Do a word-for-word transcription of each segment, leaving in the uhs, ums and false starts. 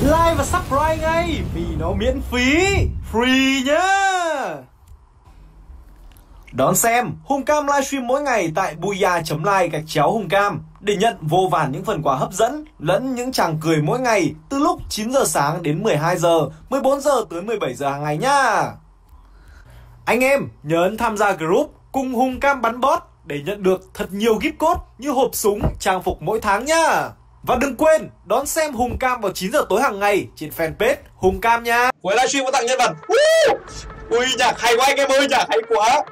Like và subscribe ngay vì nó miễn phí, free nhá. Đón xem Hùng Cam livestream mỗi ngày tại booyah chấm live gạch chéo Hùng Cam để nhận vô vàn những phần quà hấp dẫn lẫn những tràng cười mỗi ngày từ lúc chín giờ sáng đến mười hai giờ, mười bốn giờ tới mười bảy giờ hàng ngày nhá. Anh em nhớ ấn tham gia group cùng Hùng Cam bắn bot để nhận được thật nhiều gift code như hộp súng, trang phục mỗi tháng nhá. Và đừng quên đón xem Hùng Cam vào chín giờ tối hàng ngày trên fanpage Hùng Cam nha. Cuối livestream có tặng nhân vật. Ui nhạc hay quá anh em ơi, nhạc hay quá.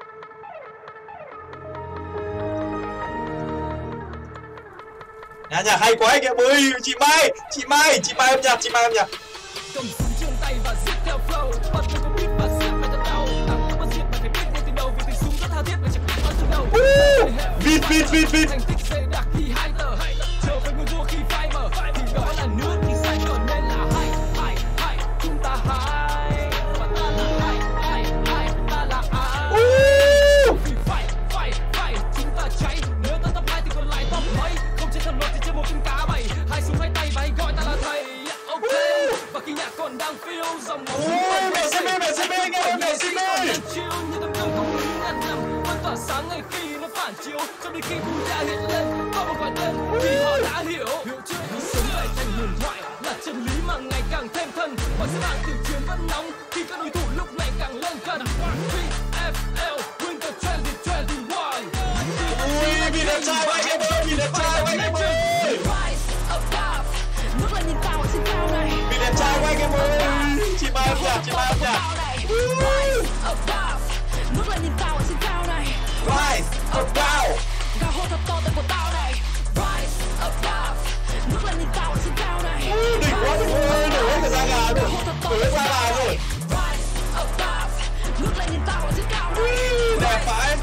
Nhạc nhạc hay quá anh em ơi. Chị Mai, chị Mai, chị Mai âm nhạc, chị Mai âm nhạc. Cầm súng trên tay và giết theo flow, bắt tôi có beat và xếp mày thật đau. Tặng tôi bắt giết mày phải biết ngay từ đầu vì tình súng rất tha thiết và chẳng biết bắt từ đầu. Beat beat beat beat. Thành tích dày đặc thì hai tờ, chờ với người vua khi phai mở thì đó là nước thì xanh còn nên là hai hai hai chúng ta hai và ta là hai hai hai ta là ai. Vì phải phải phải chúng ta cháy, nếu ta top hai thì còn lại top mấy, không trên thầm luật thì trên một con cá bầy, hai súng hai tay và hãy gọi ta là thầy. Ok và khi nhạc còn đang phiêu dòng máu mẹ xin mẹ mẹ xin mẹ anh em mẹ xin mẹ như tấm gương không lý ngàn năm vẫn tỏa sáng ngay khi nó phản chiếu cho đến khi Buddha hiện lên có một gọi tên vì họ đã hiểu hiểu chưa sống lại thành huyền thoại là chân lý mà ngày càng thêm thân và xếp hạng từ chiến vẫn nóng khi các đối thủ lúc này càng lên gần vê ép lờ win the twenty twenty-one. Ui vì đẹp trai quá anh em ơi, vì đẹp trai quá anh em ơi. Vì đẹp trai quá anh em ơi. Chị Mai âm nhạc, chị Mai âm nhạc. Rise above. Gà hô thật to tay của tao này. Rise above. Bước lên nhìn tao ở trên cao này. Đỉnh quá đỉnh ơi, nổi hết cả da gà rồi. Nổi hết da gà rồi. Rise above. Bước lên nhìn tao ở trên cao này. Đẹp phải.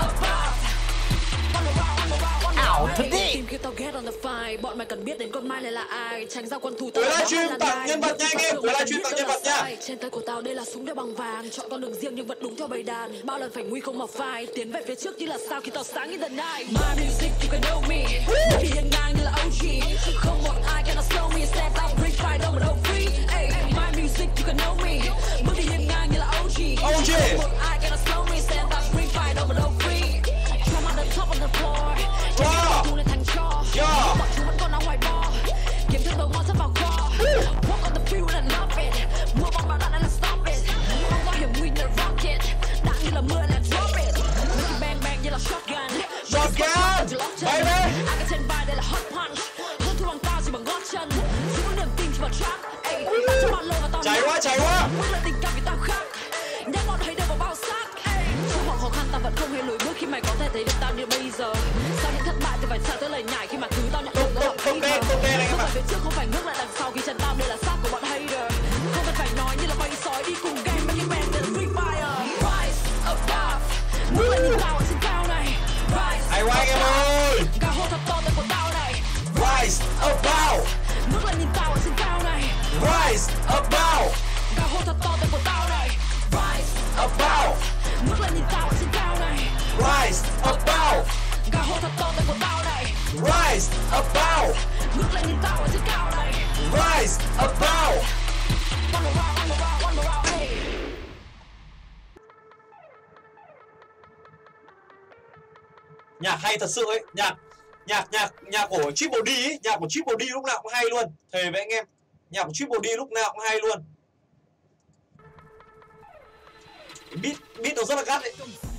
Ảo thật đi. Tìm khi tao get on the fire, bọn mày cần biết đến con Mai này là ai. Tránh ra quân thủ Cuối livestream tặng nhân vật nha anh em. Cuối livestream tặng nhân vật nha. Trên tay của tao đây là súng đeo bằng vàng, chọn con đường riêng nhưng vẫn đúng theo bầy đàn. Bao lần phải nguy không mà phai, tiến về phía trước như là sao khi tao sáng như the night. My music you can know me, đi hiên ngang như là ô giê. Không một ai cannot slow me, stand up bring fire đâu mà đâu free. Hey, my music you can know me, bước đi hiên ngang như là ô giê. ô giê. Không một ai cannot slow me, stand up bring fire đâu mà đâu free. Drum on the top of the floor, Wow. lên thành cho. Yeah. Bọn chúng vẫn còn ở ngoài bo, kiếm thêm đồ ngon sắp vào kho. Walk on the field and love it, mưa bóng bão đạn là stop it. Không có hiểm nguy như là rocket, đạn như là mưa là drop it. Bang bang như là shotgun, Shotgun, baby. ai cái trên vai đây là hot punch, hơn thua bằng tao chỉ bằng gót chân. Chỉ có niềm tin chỉ vào trap, ey, tao cho bọn lô và tao Cháy quá, cháy quá. bước lên tình cảm vì tao khác, nhắc bọn thấy đều vào bao xác. Trong mọi khó khăn tao vẫn không hề lùi bước khi mày có thể thấy được tao như bây giờ. Sau những thất bại thì phải sợ tới lời nhải khi mà thứ tao nhận được nó là Không đen, không đen anh em bước ạ. về phía trước không phải ngước lại đằng sau khi chân tao đây là xác của bọn hater. Không cần phải nói như là bay sói đi cùng game với những band tên là Free Fire. Rise above, bước lên nhìn tao ở trên cao này. Rise Hay quá anh em ơi. gà hô thật to tay của tao này. Rise above. Bước lên nhìn tao ở trên cao này. Rise above. Gà hô thật to tay của tao này. Rise Above. bước lên nhìn tao ở trên cao này. Rise above. Gà hô thật to tay của tao này. Rise above. Bước lên nhìn tao ở trên cao này. Rise above. One more round, one more round, one more round, hey. Nhạc hay thật sự ấy, nhạc nhạc nhạc nhạc của Triple D ấy, nhạc của Triple D lúc nào cũng hay luôn. Thề với anh em, nhạc của Triple D lúc nào cũng hay luôn. Beat beat nó rất là gắt đấy.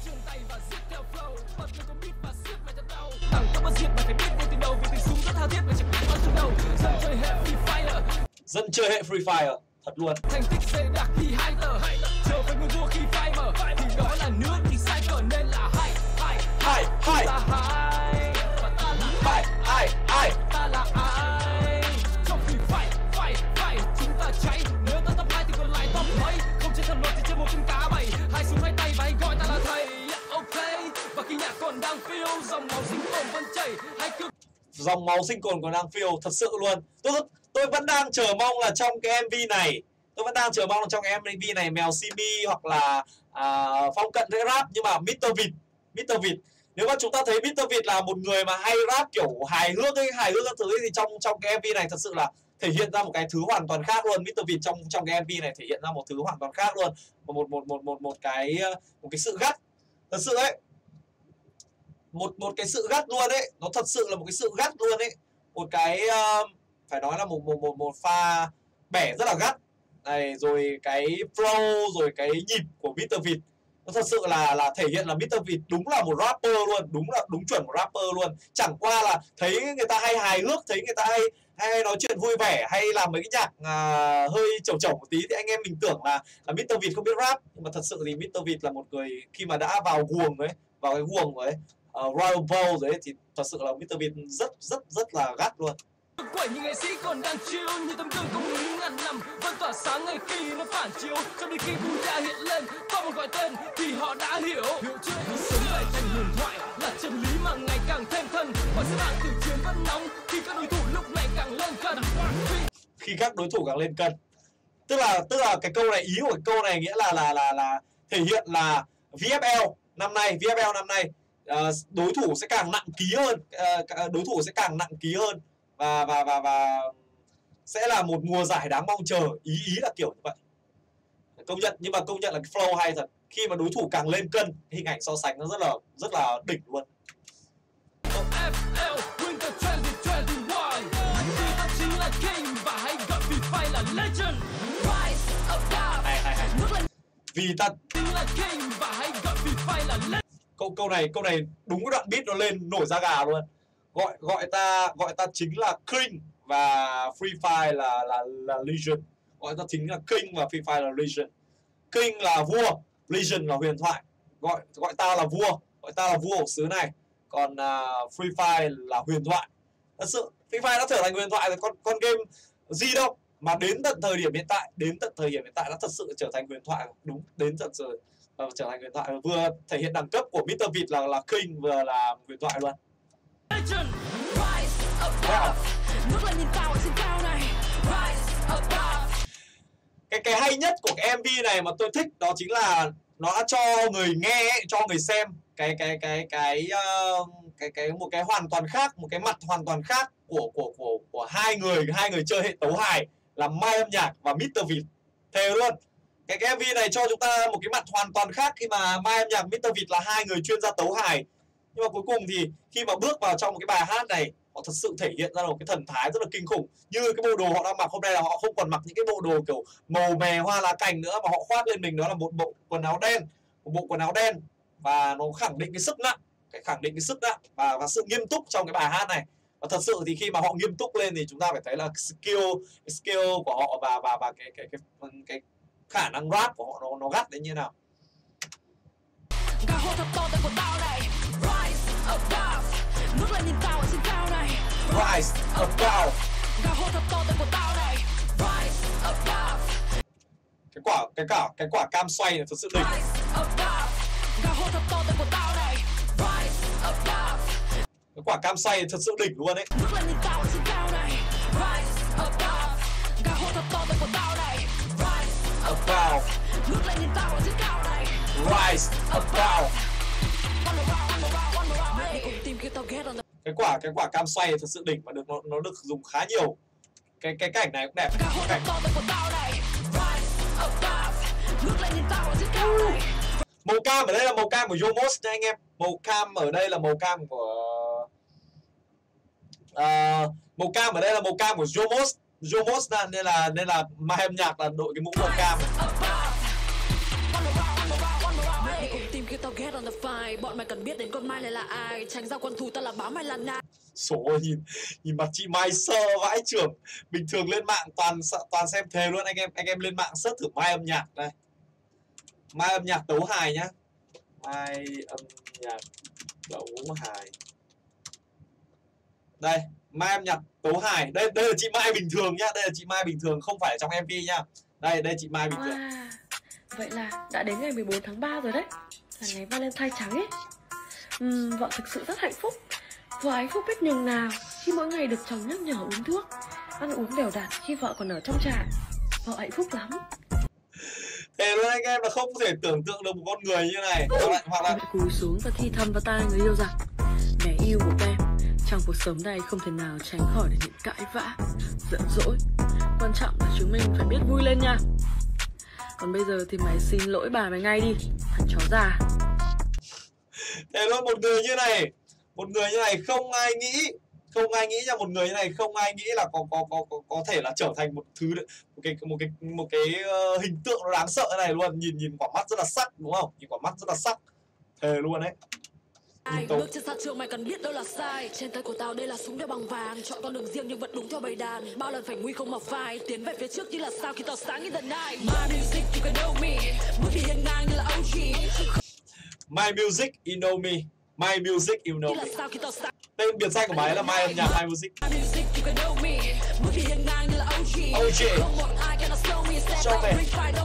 Tặng tao bắt giết mày phải biết ngay từ đầu vì tình súng rất tha thiết và chẳng biết bắt từ đầu. Dân chơi hệ Free Fire, Dân chơi hệ Free Fire thật luôn. thành tích dày đặc thì hai tờ, chờ với người vua khi phai mở thì đó là nước thì sai cờ nên là hai hai Hai hai ta hai và ta là hai hai hai. ta là ai. Trong khi phải phải phải chúng ta cháy, nếu ta top hai thì còn lại top mấy, không trên thầm luật thì trên một con cá bầy, hai súng hai tay và hãy gọi ta là thầy. Ok và khi nhạc còn đang phiêu dòng máu sinh tồn vẫn chảy, hãy cứ Dòng máu sinh cồn còn đang phiêu thật sự luôn. Tôi tôi vẫn đang chờ mong là trong cái em vê này, tôi vẫn đang chờ mong là trong cái em vê này Mèo Simi hoặc là à, Phong Cận sẽ rap, nhưng mà mít tơ Vịt, mít tơ Vịt nếu mà chúng ta thấy mít tơ Vịt là một người mà hay rap kiểu hài hước ấy, hài hước các thứ ấy, thì trong trong cái em vê này thật sự là thể hiện ra một cái thứ hoàn toàn khác luôn. mít tơ Vịt trong trong cái em vê này thể hiện ra một thứ hoàn toàn khác luôn, một một một một một một cái một cái sự gắt thật sự ấy, một một cái sự gắt luôn ấy, nó thật sự là một cái sự gắt luôn ấy, một cái uh, phải nói là một một một một pha bẻ rất là gắt này, rồi cái flow, rồi cái nhịp của mít tơ Vịt nó thật sự là là thể hiện là mít tơ Vịt đúng là một rapper luôn, đúng là đúng chuẩn một rapper luôn. Chẳng qua là thấy người ta hay hài hước, thấy người ta hay hay nói chuyện vui vẻ, hay làm mấy cái nhạc à, hơi chẩu chẩu một tí thì anh em mình tưởng là là mít tơ Vịt không biết rap, nhưng mà thật sự thì mít tơ Vịt là một người khi mà đã vào guồng ấy, vào cái guồng ấy uh, Royal Bowl rồi ấy, thì thật sự là mít tơ Vịt rất rất rất là gắt luôn. Quẩy những nghệ sĩ còn đang chill như tấm gương công hiến ngàn năm vẫn tỏa sáng ngày khi nó phản chiếu trong đến khi Buddha hiện lên có một gọi tên thì họ đã hiểu hiểu chưa, sống lại thành huyền thoại là chân lý mà ngày càng thêm thân, mọi xếp hạng từ chiến vẫn nóng khi các đối thủ lúc này càng lên cân, khi các đối thủ càng lên cân, tức là tức là cái câu này, ý của cái câu này nghĩa là là là là thể hiện là vê ép lờ năm nay vê ép lờ năm nay uh, đối thủ sẽ càng nặng ký hơn, uh, đối thủ sẽ càng nặng ký hơn và và và và sẽ là một mùa giải đáng mong chờ, ý ý là kiểu như vậy, công nhận. Nhưng mà công nhận là cái flow hay thật, khi mà đối thủ càng lên cân, hình ảnh so sánh nó rất là rất là đỉnh luôn. ép lờ Winter hai không hai một vì ta chính là king và hãy gọi vì phải là legend. Rise of God. Hay hay hay. Vì ta chính là king và hãy gọi vì phải là legend. Câu câu này câu này đúng cái đoạn beat nó lên nổi da gà luôn. Gọi gọi ta gọi ta chính là king và Free Fire là là là legend. Gọi ta chính là king và Free Fire là legend. King là vua, legend là huyền thoại. Gọi gọi ta là vua, gọi ta là vua của xứ này. Còn uh, Free Fire là huyền thoại. Thật sự Free Fire đã trở thành huyền thoại rồi, con con game gì đâu mà đến tận thời điểm hiện tại, đến tận thời điểm hiện tại nó thật sự trở thành huyền thoại. Đúng, đến tận giờ uh, trở thành huyền thoại, vừa thể hiện đẳng cấp của mít tơ Vịt là là king, vừa là huyền thoại luôn. Legend. Rise of God. Nước lên nhìn tao ở trên cao này. Rise of God. Cái cái hay nhất của cái em vê này mà tôi thích đó chính là nó đã cho người nghe ấy, cho người xem cái cái cái cái uh, cái cái một cái hoàn toàn khác, một cái mặt hoàn toàn khác của của của của hai người hai người chơi hệ tấu hài là Mai Âm Nhạc và mít tơ Vịt. Thề luôn. Cái cái em vê này cho chúng ta một cái mặt hoàn toàn khác khi mà Mai Âm Nhạc, mít tơ Vịt là hai người chuyên gia tấu hài. Nhưng mà cuối cùng thì khi mà bước vào trong một cái bài hát này, họ thật sự thể hiện ra một cái thần thái rất là kinh khủng. Như cái bộ đồ họ đang mặc hôm nay là họ không còn mặc những cái bộ đồ kiểu màu mè hoa lá cành nữa, mà họ khoác lên mình đó là một bộ quần áo đen, một bộ quần áo đen, và nó khẳng định cái sức nặng, cái khẳng định cái sức nặng và và sự nghiêm túc trong cái bài hát này. Và thật sự thì khi mà họ nghiêm túc lên thì chúng ta phải thấy là skill cái skill của họ và và và cái cái cái cái, cái khả năng rap của họ nó nó gắt đến như nào. Nước lên nhìn tao ở trên cao này. Rise of God. Gà hô thật to tay của tao này. Rise of God. Cái quả cái quả cái quả cam xoay này thật sự đỉnh. Rise of God. Gà hô thật to tay của tao này. Rise of God. Cái quả cam xoay thật sự đỉnh luôn đấy. Nước lên nhìn tao ở trên cao này. Rise of God. Gà hô thật to tay của tao này. Rise of God. Nước lên nhìn tao ở trên cao này. Rise of God. Cái quả cái quả cam xoay thật sự đỉnh và được nó, nó được dùng khá nhiều. Cái cái cảnh này cũng đẹp. Cảnh. Màu cam ở đây là màu cam của Yomos nha anh em. Màu cam ở đây là màu cam của uh, màu cam ở đây là màu cam của Yomos. Yomos nên là nên là Mai Âm Nhạc là đội cái mũ màu cam. Tìm kêu tao get on the fire, bọn mày cần biết đến con Mai này là ai, tránh ra quân thù tao là báo mày là nai. Số nhìn nhìn mặt chị Mai sơ vãi trưởng. Bình thường lên mạng toàn toàn xem thề luôn anh em, anh em lên mạng search thử Mai Âm Nhạc đây. Mai Âm Nhạc tấu hài nhá. Mai Âm Nhạc tấu hài. Đây, Mai Âm Nhạc tấu hài. Đây đây là chị Mai bình thường nhá, đây là chị Mai bình thường không phải trong em vê nhá. Đây đây chị Mai bình thường. À, vậy là đã đến ngày mười bốn tháng ba rồi đấy, là ngày Valentine trắng ấy. uhm, Vợ thực sự rất hạnh phúc. Vợ ấy không biết nhường nào khi mỗi ngày được chồng nhắc nhở uống thuốc, ăn uống đều đặn khi vợ còn ở trong trại. Vợ hạnh phúc lắm. Thế luôn anh em là không thể tưởng tượng được một con người như này. Hoặc là, hoặc là... cúi xuống và thì thầm vào tai người yêu rằng: bé yêu của em, trong cuộc sống này không thể nào tránh khỏi được những cãi vã, giận dỗi. Quan trọng là chúng mình phải biết vui lên nha. Còn bây giờ thì mày xin lỗi bà mày ngay đi, thằng chó già. Thế luôn, một người như này, một người như này không ai nghĩ, không ai nghĩ nha, một người như này không ai nghĩ là có có có có, có thể là trở thành một thứ, một cái một cái một cái uh, hình tượng nó đáng sợ này luôn. Nhìn nhìn quả mắt rất là sắc đúng không? Nhìn quả mắt rất là sắc. Thề luôn đấy. Ai bước trên sân trường mày cần biết đâu là sai. Trên tay của tao đây là súng đeo bằng vàng. Chọn con đường riêng nhưng vẫn đúng theo bầy đàn. Bao lần phải nguy không mặc vai. Tiến về phía trước như là sao khi tỏ sáng in the night. My music you can know me. Bước đi hiên ngang như là ô giê. My music you know me. My music you know me. Tên biệt danh của bài là My âm nhạc, My music. My music you can know me. Bước đi hiên ngang như là ô giê. ô giê. Không một ai can slow me. Show me.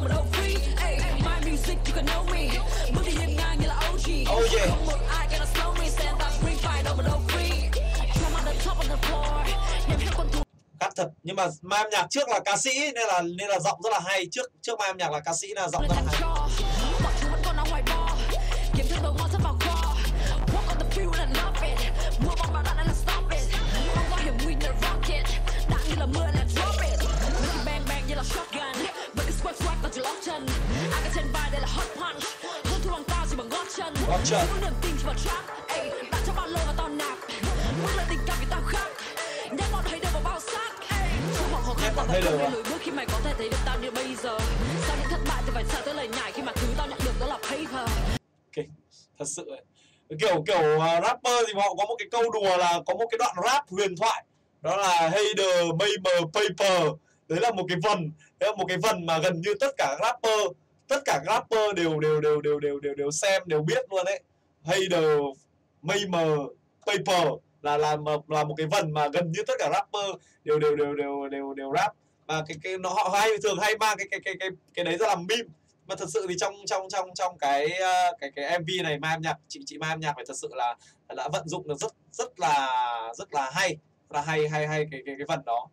My music you can know me. Bước đi hiên ngang như là ô giê. ô giê. Không một ai can slow me. Stand up, bring fire, don't no free. Come on the top of the floor. Nhắm theo con thú. Cắt thật, nhưng mà My âm nhạc trước là ca sĩ nên là nên là giọng rất là hay. Trước trước My âm nhạc là ca sĩ là giọng rất là hay. Bọn chúng vẫn còn đang ngoài bo. Kiếm thêm đồ ngon sắp vào kho. Walk on the field and love it. Mưa bóng vào đạn là stop it. Bóng vào hiểm nguy như là rocket. Đạn như là mưa là drop it. Mấy bang bang như là shotgun. Với cái squat squat còn chỉ lót chân. Ai cái trên vai đây là hot punch. Hơn thua bằng cao chỉ bằng gót chân. Gót chân. Muốn niềm tin chỉ vào trap. Ey, đạn cho bao lô và tao nạp. Bước lên tình cảm vì tao khác. Nhắc bọn hay đều vào bao xác. Ey, trong mọi khó khăn tao vẫn không lùi bước khi mày có thể thấy được tao như bây giờ. Sau những thất bại thì phải sợ tới lời nhải khi mà thứ tao nhận được đó là paper. Okay. Thật sự ấy. kiểu kiểu uh, rapper thì họ có một cái câu đùa là có một cái đoạn rap huyền thoại, đó là hater meme paper. Đấy là một cái vần, đấy là một cái vần mà gần như tất cả rapper, tất cả rapper đều đều đều đều đều đều đều xem, đều biết luôn đấy. Hater meme paper là là là một cái vần mà gần như tất cả rapper đều đều đều đều đều đều rap. Và cái cái nó họ hay thường hay mang cái cái cái cái cái đấy ra làm meme. Mà thật sự thì trong trong trong trong cái cái cái em vê này, My âm nhạc, chị chị My âm nhạc phải thật sự là đã vận dụng được rất rất là rất là hay, rất là hay hay hay cái cái cái phần đó.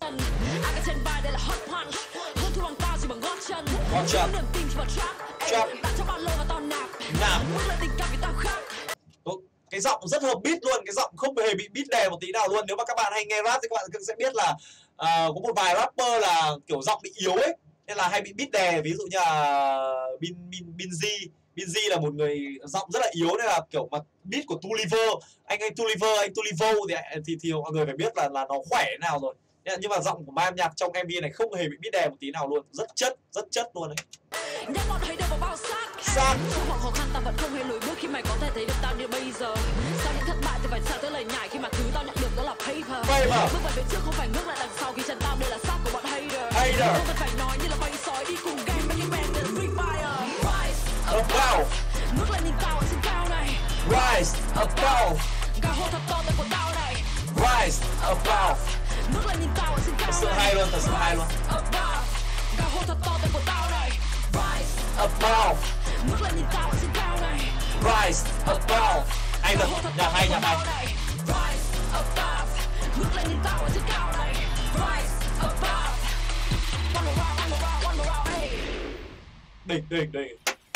Gót chân. Trap. Nạp. Cái giọng rất hợp beat luôn, cái giọng không hề bị beat đè một tí nào luôn. Nếu mà các bạn hay nghe rap thì các bạn sẽ biết là uh, có một vài rapper là kiểu giọng bị yếu ấy, nên là hay bị beat đè. Ví dụ như là Bin Bin Binz, Binz là một người giọng rất là yếu, nên là kiểu mà beat của Tuliver, anh anh Tuliver, anh Tulivo thì thì thì mọi người phải biết là là nó khỏe thế nào rồi. Nhưng mà giọng của My âm nhạc trong em vê này không hề bị beat đè một tí nào luôn, rất chất, rất chất luôn đấy. Xác. Trong mọi khó khăn tao vẫn không hề lùi bước khi mày có thể thấy được tao như bây giờ. Sau những thất bại thì phải sợ tới lời nhải khi mà thứ tao nhận được đó là paper. Paper. Bước về phía trước không phải ngước lại đằng sau khi chân tao đây là xác của bọn hater. Hater. Không cần phải nói như là bay sói đi cùng game với những men đến free fire. Rise above. Ngước lên nhìn tao ở trên cao này. Rise above. Gà hô thật to tới của tao này. Rise above. Ngước lên nhìn tao ở trên cao thật này. sự hay luôn, thật sự hay luôn. Above. Gà hô thật to tới của tao này. Rise above. Ngước lên nhìn tao ở trên cao này. Rise above. Hay thật, nhạc hay, nhạc hay. Rise above. Ngước lên nhìn tao ở trên cao này. Rise above. One more round, one more round, one more round, hey. Đỉnh, đỉnh, đỉnh.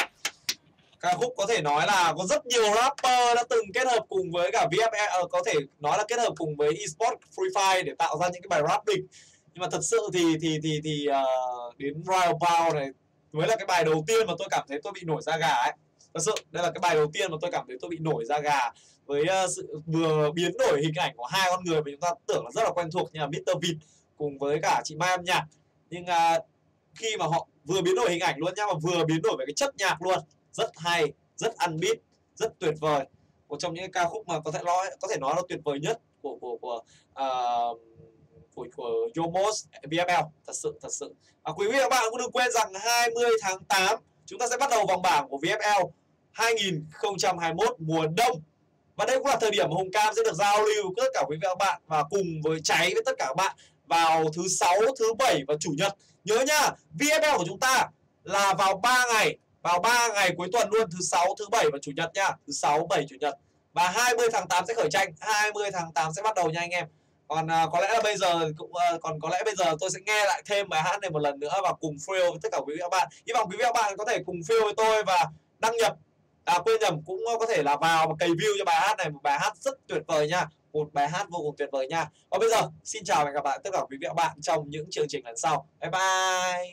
Ca khúc có thể nói là có rất nhiều rapper đã từng kết hợp cùng với cả vê ép lờ, có thể nói là kết hợp cùng với eSports Free Fire để tạo ra những cái bài rap đỉnh. Nhưng mà thật sự thì thì thì thì uh, đến Royal Bound này mới là cái bài đầu tiên mà tôi cảm thấy tôi bị nổi da gà ấy. Thật sự đây là cái bài đầu tiên mà tôi cảm thấy tôi bị nổi da gà với uh, sự vừa biến đổi hình ảnh của hai con người mà chúng ta tưởng là rất là quen thuộc như là mít tơ Vịt cùng với cả chị My âm nhạc. Nhưng uh, khi mà họ vừa biến đổi hình ảnh luôn nhá, mà vừa biến đổi về cái chất nhạc luôn, rất hay, rất ăn beat, rất tuyệt vời. Một trong những ca khúc mà có thể nói có thể nói là tuyệt vời nhất của của của uh, của, của Yomos vê ép lờ, thật sự thật sự. À, quý vị và các bạn cũng đừng quên rằng hai mươi tháng tám chúng ta sẽ bắt đầu vòng bảng của vê ép lờ hai nghìn không trăm hai mươi mốt mùa đông. Và đây cũng là thời điểm mà Hùng Cam sẽ được giao lưu với tất cả quý vị và các bạn và cùng với cháy với tất cả các bạn vào thứ sáu, thứ bảy và chủ nhật. Nhớ nhá, vê ép lờ của chúng ta là vào ba ngày, vào ba ngày cuối tuần luôn, thứ sáu, thứ bảy và chủ nhật nhá. Thứ sáu, bảy, chủ nhật. Và hai mươi tháng tám sẽ khởi tranh, hai mươi tháng tám sẽ bắt đầu nha anh em. Còn uh, có lẽ là bây giờ cũng uh, còn có lẽ bây giờ tôi sẽ nghe lại thêm bài hát này một lần nữa và cùng feel với tất cả quý vị và các bạn. Hy vọng quý vị và các bạn có thể cùng feel với tôi và đăng nhập. À quên nhầm, cũng có thể là vào và cày view cho bài hát này, một bài hát rất tuyệt vời nha. một bài hát vô cùng tuyệt vời nha. Và bây giờ xin chào và hẹn gặp lại tất cả quý vị và các bạn trong những chương trình lần sau. Bye bye.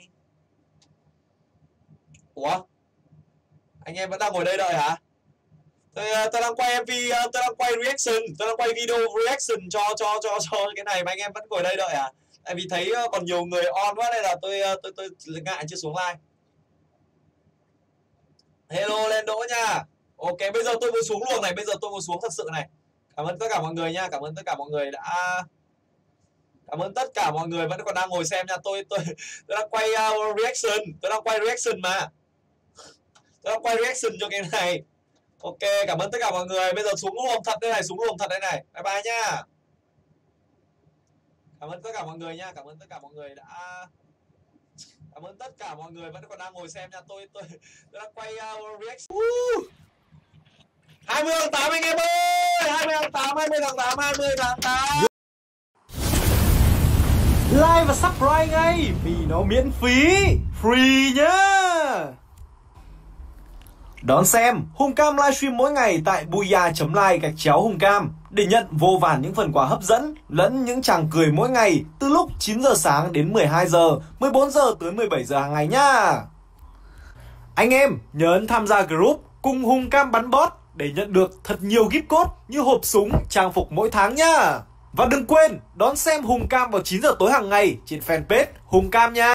Ủa? Anh em vẫn đang ngồi đây đợi hả? Tôi, tôi đang quay em vê, tôi đang quay reaction, tôi đang quay video reaction cho cho cho cho cái này mà anh em vẫn ngồi đây đợi hả? Tại vì thấy còn nhiều người on quá nên là tôi tôi tôi, tôi ngại chưa xuống live. Hello lên Đỗ nha. Ok, bây giờ tôi muốn xuống luồng này, bây giờ tôi muốn xuống thật sự này. Cảm ơn tất cả mọi người nha, cảm ơn tất cả mọi người đã Cảm ơn tất cả mọi người vẫn còn đang ngồi xem nha. Tôi tôi tôi đang quay uh, reaction, tôi đang quay reaction mà. Tôi đang quay reaction cho cái này. Ok, cảm ơn tất cả mọi người. Bây giờ xuống luồng thật đây này, xuống luồng thật đây này. Bye bye nha. Cảm ơn tất cả mọi người nha, cảm ơn tất cả mọi người đã Cảm ơn tất cả mọi người vẫn còn đang ngồi xem nha. Tôi tôi tôi đang quay uh, reaction. Uh! hai mươi tháng tám anh em ơi, hai mươi tháng tám, hai mươi tháng tám, hai mươi tháng tám. Like và subscribe ngay vì nó miễn phí, free nhá. Đón xem Hùng Cam livestream mỗi ngày tại booyah chấm live gạch chéo Hùng Cam để nhận vô vàn những phần quà hấp dẫn lẫn những tràng cười mỗi ngày từ lúc chín giờ sáng đến mười hai giờ, mười bốn giờ tới mười bảy giờ hàng ngày nhá. Anh em nhớ ấn tham gia group cùng Hùng Cam bắn bot để nhận được thật nhiều gift code như hộp súng, trang phục mỗi tháng nhá. Và đừng quên đón xem Hùng Cam vào chín giờ tối hàng ngày trên fanpage Hùng Cam nha.